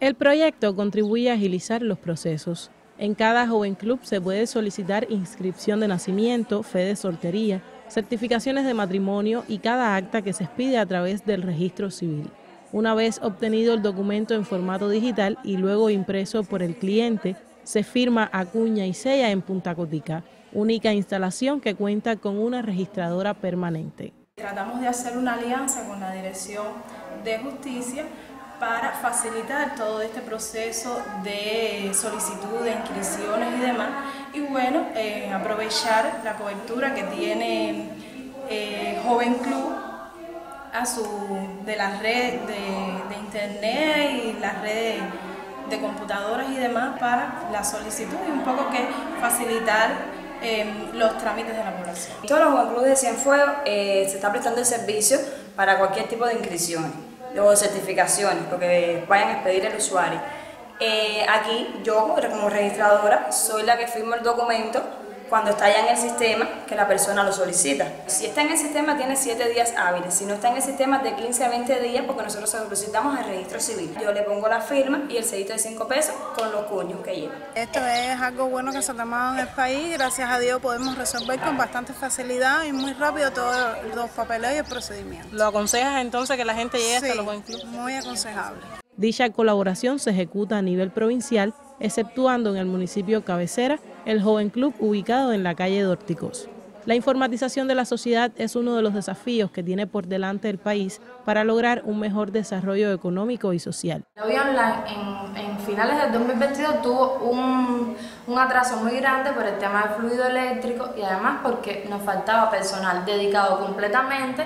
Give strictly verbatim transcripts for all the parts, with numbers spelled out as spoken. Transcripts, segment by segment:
El proyecto contribuye a agilizar los procesos. En cada Joven Club se puede solicitar inscripción de nacimiento, fe de soltería, certificaciones de matrimonio y cada acta que se expide a través del registro civil. Una vez obtenido el documento en formato digital y luego impreso por el cliente, se firma, acuña y sella en Punta Cotica, única instalación que cuenta con una registradora permanente. Tratamos de hacer una alianza con la Dirección de Justicia para facilitar todo este proceso de solicitud de inscripciones y demás, y bueno, eh, aprovechar la cobertura que tiene eh, Joven Club a su, de las redes de, de internet y las redes de computadoras y demás para la solicitud y un poco que facilitar eh, los trámites de la población. Todos los Joven Clubes de Cienfuegos eh, se está prestando el servicio para cualquier tipo de inscripciones o de certificaciones, lo que vayan a expedir el usuario. Eh, aquí yo como registradora soy la que firmo el documento cuando está ya en el sistema que la persona lo solicita. Si está en el sistema tiene siete días hábiles, si no está en el sistema de quince a veinte días porque nosotros solicitamos el registro civil. Yo le pongo la firma y el sellito de cinco pesos con los cuños que lleva. Esto es algo bueno que se ha tomado en el país, gracias a Dios podemos resolver con bastante facilidad y muy rápido todos los papeles y el procedimiento. ¿Lo aconsejas entonces que la gente llegue sí, hasta los Joven Club? Muy aconsejable. Dicha colaboración se ejecuta a nivel provincial, exceptuando en el municipio cabecera el Joven Club ubicado en la calle Dórticos. La informatización de la sociedad es uno de los desafíos que tiene por delante el país para lograr un mejor desarrollo económico y social. La vía online en, en finales del dos mil veintidós tuvo un, un atraso muy grande por el tema del fluido eléctrico y además porque nos faltaba personal dedicado completamente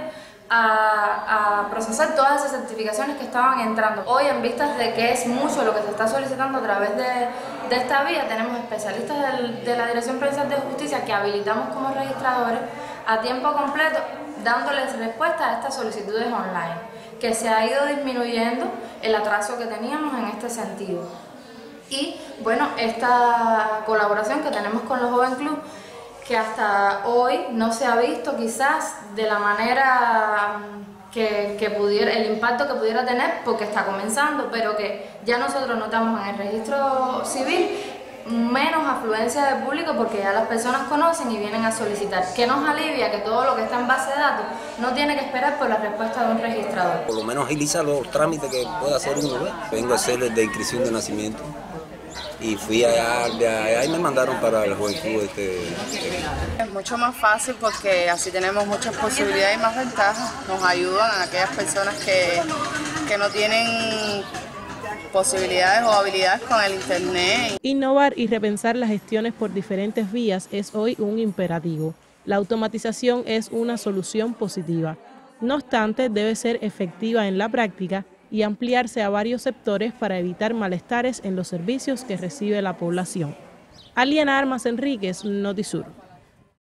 A, a procesar todas esas certificaciones que estaban entrando. Hoy, en vistas de que es mucho lo que se está solicitando a través de, de esta vía, tenemos especialistas del, de la Dirección Provincial de Justicia que habilitamos como registradores a tiempo completo, dándoles respuesta a estas solicitudes online, que se ha ido disminuyendo el atraso que teníamos en este sentido. Y bueno, esta colaboración que tenemos con los Joven Club, que hasta hoy no se ha visto quizás de la manera que, que pudiera, el impacto que pudiera tener porque está comenzando, pero que ya nosotros notamos en el registro civil menos afluencia de público porque ya las personas conocen y vienen a solicitar, que nos alivia que todo lo que está en base de datos no tiene que esperar por la respuesta de un registrador. Por lo menos agiliza los trámites que pueda hacer uno, ¿ves? Vengo a hacer el de inscripción de nacimiento. Y fui allá, de allá y me mandaron para el Joven Club. Este, este. Es mucho más fácil porque así tenemos muchas posibilidades y más ventajas. Nos ayudan a aquellas personas que, que no tienen posibilidades o habilidades con el internet. Innovar y repensar las gestiones por diferentes vías es hoy un imperativo. La automatización es una solución positiva. No obstante, debe ser efectiva en la práctica y ampliarse a varios sectores para evitar malestares en los servicios que recibe la población. Aliana Armas Enríquez, Notisur.